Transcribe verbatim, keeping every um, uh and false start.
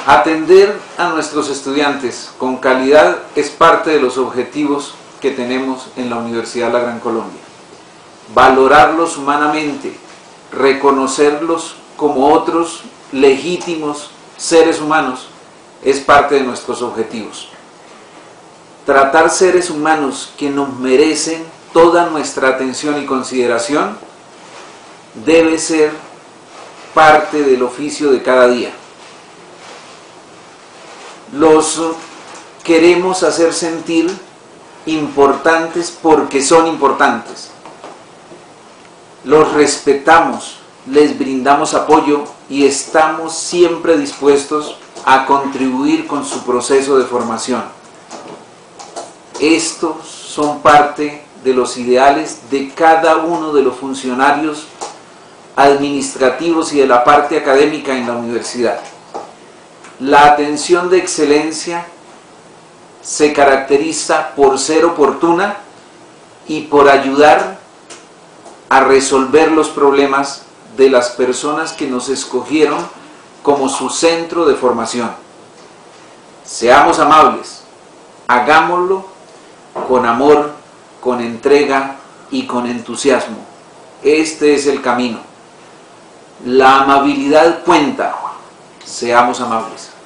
Atender a nuestros estudiantes con calidad es parte de los objetivos que tenemos en la Universidad La Gran Colombia. Valorarlos humanamente, reconocerlos como otros legítimos seres humanos, es parte de nuestros objetivos. Tratar seres humanos que nos merecen toda nuestra atención y consideración debe ser parte del oficio de cada día. Los queremos hacer sentir importantes porque son importantes. Los respetamos, les brindamos apoyo y estamos siempre dispuestos a contribuir con su proceso de formación. Estos son parte de los ideales de cada uno de los funcionarios administrativos y de la parte académica en la universidad. La atención de excelencia se caracteriza por ser oportuna y por ayudar a resolver los problemas de las personas que nos escogieron como su centro de formación. Seamos amables, hagámoslo con amor, con entrega y con entusiasmo. Este es el camino. La amabilidad cuenta. Seamos amables.